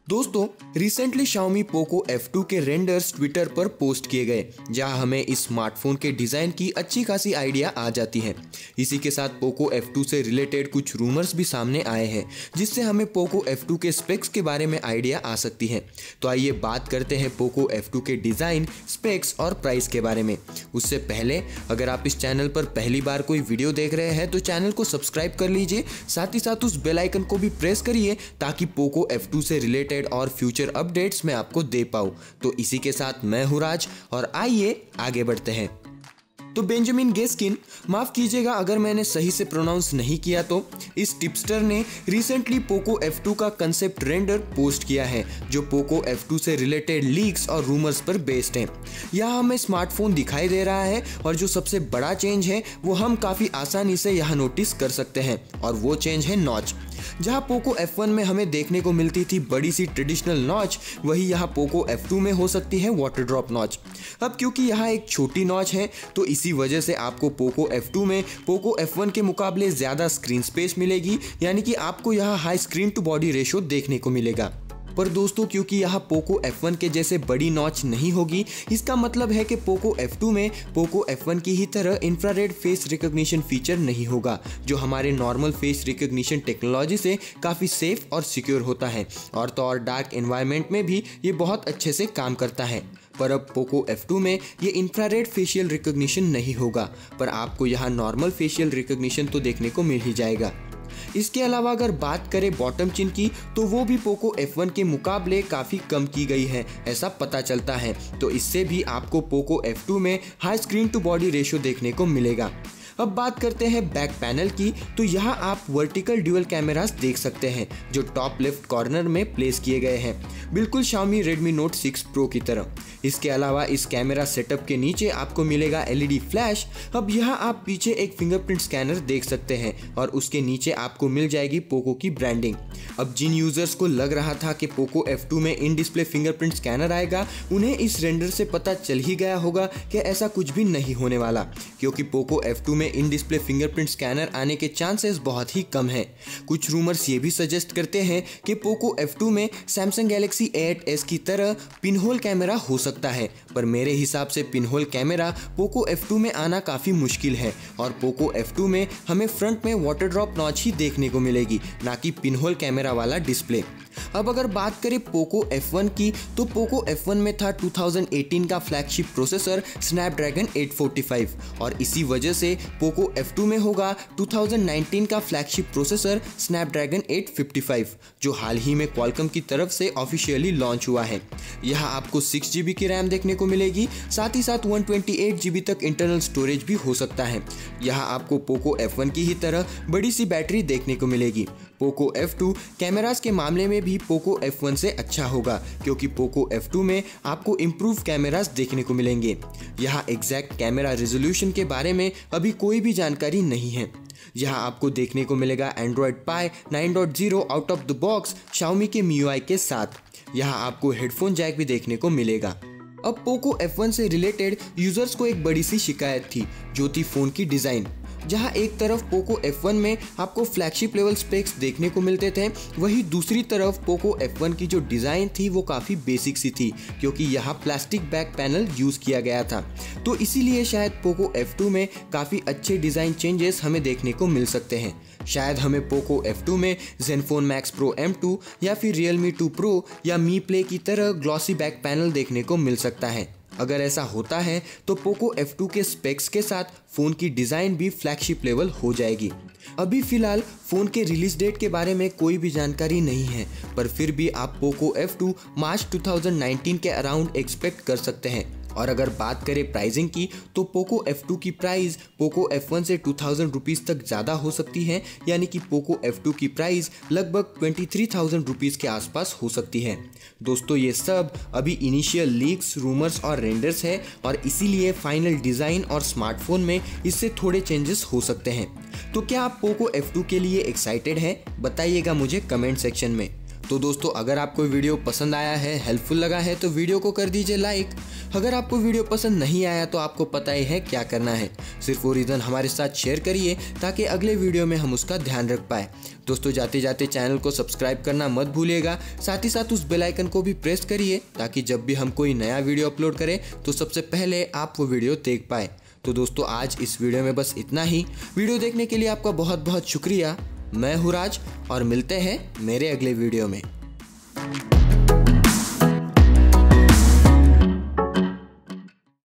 दोस्तों recently Xiaomi Poco F2 के renders Twitter पर पोस्ट किए गए, जहां हमें इस स्मार्टफोन के डिजाइन की अच्छी खासी आइडिया आ जाती है। इसी के साथ Poco F2 से रिलेटेड कुछ रूमर्स भी सामने आए हैं, जिससे हमें Poco F2 के स्पेक्स के बारे में आइडिया आ सकती है। तो आइए बात करते हैं Poco F2 के डिजाइन, स्पेक्स और प्राइस के बारे में। उससे पहले अगर आप इस चैनल पर पहली बार कोई वीडियो देख रहे हैं तो चैनल को सब्सक्राइब कर लीजिए, साथ ही साथ उस बेल आइकन को भी प्रेस करिए ताकि Poco F2 से रिलेटेड और फ्यूचर अपडेट्स मैं आपको दे पाऊं। तो इसी के साथ मैं हूं राज और आइए आगे बढ़ते हैं। तो बेंजामिन गेस्किन, माफ कीजिएगा अगर मैंने सही से प्रोनाउंस नहीं किया, तो इस टिप्सटर ने रिसेंटली Poco F2 का कंसेप्ट रेंडर पोस्ट किया है, जो Poco F2 से रिलेटेड लीक्स और रूमर्स पर बेस्ड है। यहाँ हमें स्मार्टफोन दिखाई दे रहा है और जो सबसे बड़ा चेंज है वो हम काफी आसानी से यहाँ नोटिस कर सकते हैं, और वो चेंज है नॉच। जहां Poco F1 में हमें देखने को मिलती थी बड़ी सी ट्रेडिशनल नॉच, वही यहाँ Poco F2 में हो सकती है वाटर ड्रॉप नॉच। अब क्योंकि यहाँ एक छोटी नॉच है तो इसी वजह से आपको Poco F2 में Poco F1 के मुकाबले ज़्यादा स्क्रीन स्पेस मिलेगी, यानी कि आपको यहाँ high screen to body ratio देखने को मिलेगा। पर दोस्तों क्योंकि यहाँ Poco F1 के जैसे बड़ी नॉच नहीं होगी, इसका मतलब है कि Poco F2 में Poco F1 की ही तरह इंफ्रारेड फेस रिकॉग्निशन फीचर नहीं होगा, जो हमारे नॉर्मल फेस रिकॉग्निशन टेक्नोलॉजी से काफ़ी सेफ और सिक्योर होता है, और तो और डार्क एनवायरनमेंट में भी ये बहुत अच्छे से काम करता है। पर अब Poco F2 में ये इंफ्रारेड फेशियल रिकॉग्निशन नहीं होगा, पर आपको यहाँ नॉर्मल फेशियल रिकॉग्निशन तो देखने को मिल ही जाएगा। इसके अलावा अगर बात करें बॉटम चिन की, तो वो भी Poco F1 के मुकाबले काफ़ी कम की गई है, ऐसा पता चलता है। तो इससे भी आपको Poco F2 में high screen to body ratio देखने को मिलेगा। अब बात करते हैं बैक पैनल की, तो यहाँ आप वर्टिकल ड्यूअल कैमरास देख सकते हैं, जो टॉप लेफ्ट कॉर्नर में प्लेस किए गए हैं, बिल्कुल Xiaomi Redmi Note 6 Pro की तरह। इसके अलावा इस कैमरा सेटअप के नीचे आपको मिलेगा LED फ्लैश। अब यहाँ आप पीछे एक फिंगरप्रिंट स्कैनर देख सकते हैं और उसके नीचे आपको मिल जाएगी पोको की ब्रांडिंग। अब जिन यूजर्स को लग रहा था कि Poco F2 में इन डिस्प्ले फिंगरप्रिंट स्कैनर आएगा, उन्हें इस रेंडर से पता चल ही गया होगा कि ऐसा कुछ भी नहीं होने वाला, क्योंकि Poco F2 में इन डिस्प्ले फिंगरप्रिंट स्कैनर आने के चांसेस बहुत ही कम है। कुछ रूमर्स ये भी सजेस्ट करते हैं कि Poco F2 में Samsung Galaxy A8s की तरह पिनहोल कैमरा हो सकता है, पर मेरे हिसाब से पिनहोल कैमरा Poco F2 में आना काफ़ी मुश्किल है, और Poco F2 में हमें फ्रंट में वाटर ड्रॉप नॉच ही देखने को मिलेगी, ना कि पिनहोल कैमरा वाला डिस्प्ले। अब अगर बात करें Poco F1 की, तो Poco F1 में था 2018 का फ्लैगशिप प्रोसेसर Snapdragon 845, और इसी वजह से Poco F2 में होगा 2019 का फ्लैगशिप प्रोसेसर Snapdragon 855, जो हाल ही में Qualcomm की तरफ से ऑफिशियली लॉन्च हुआ है। यहाँ आपको 6GB की रैम देखने को मिलेगी, साथ ही साथ 128GB तक इंटरनल स्टोरेज भी हो सकता है। यहाँ आपको Poco F1 की ही तरह बड़ी सी बैटरी देखने को मिलेगी। Poco F2 कैमरास के मामले में भी Poco F1 से अच्छा होगा, क्योंकि Poco F2 में आपको इम्प्रूव कैमरास देखने को मिलेंगे। यहाँ एग्जैक्ट कैमरा रेजोल्यूशन के बारे में अभी कोई भी जानकारी नहीं है। यहाँ आपको देखने को मिलेगा Android Pie 9.0 out of the box Xiaomi के MIUI के साथ। यहाँ आपको हेडफोन जैक भी देखने को मिलेगा। अब Poco F1 से रिलेटेड यूजर्स को एक बड़ी सी शिकायत थी, जो थी फ़ोन की डिज़ाइन। जहां एक तरफ Poco F1 में आपको फ्लैगशिप लेवल स्पेक्स देखने को मिलते थे, वहीं दूसरी तरफ Poco F1 की जो डिज़ाइन थी वो काफ़ी बेसिक सी थी, क्योंकि यहाँ प्लास्टिक बैक पैनल यूज़ किया गया था। तो इसीलिए शायद Poco F2 में काफ़ी अच्छे डिज़ाइन चेंजेस हमें देखने को मिल सकते हैं। शायद हमें Poco F2 में Zenfone Max Pro M2 या फिर Realme 2 Pro या Mi Play की तरह ग्लॉसी बैक पैनल देखने को मिल सकता है। अगर ऐसा होता है तो Poco F2 के स्पेक्स के साथ फ़ोन की डिज़ाइन भी फ्लैगशिप लेवल हो जाएगी। अभी फ़िलहाल फ़ोन के रिलीज डेट के बारे में कोई भी जानकारी नहीं है, पर फिर भी आप Poco F2 मार्च 2019 के अराउंड एक्सपेक्ट कर सकते हैं। और अगर बात करें प्राइसिंग की, तो Poco F2 की प्राइस Poco F1 से 2000 रुपीज़ तक ज़्यादा हो सकती है, यानी कि Poco F2 की प्राइस लगभग 23,000 रुपीज़ के आसपास हो सकती है। दोस्तों ये सब अभी इनिशियल लीक्स, रूमर्स और रेंडर्स है, और इसीलिए फाइनल डिज़ाइन और स्मार्टफोन में इससे थोड़े चेंजेस हो सकते हैं। तो क्या आप Poco F2 के लिए एक्साइटेड हैं? बताइएगा मुझे कमेंट सेक्शन में। तो दोस्तों अगर आपको वीडियो पसंद आया है, हेल्पफुल लगा है तो वीडियो को कर दीजिए लाइक। अगर आपको वीडियो पसंद नहीं आया तो आपको पता ही है क्या करना है, सिर्फ वो रीज़न हमारे साथ शेयर करिए ताकि अगले वीडियो में हम उसका ध्यान रख पाए। दोस्तों जाते जाते चैनल को सब्सक्राइब करना मत भूलिएगा, साथ ही साथ उस बेल आइकन को भी प्रेस करिए ताकि जब भी हम कोई नया वीडियो अपलोड करें तो सबसे पहले आप वो वीडियो देख पाए। तो दोस्तों आज इस वीडियो में बस इतना ही। वीडियो देखने के लिए आपका बहुत बहुत शुक्रिया। मैं हूँ राज और मिलते हैं मेरे अगले वीडियो में।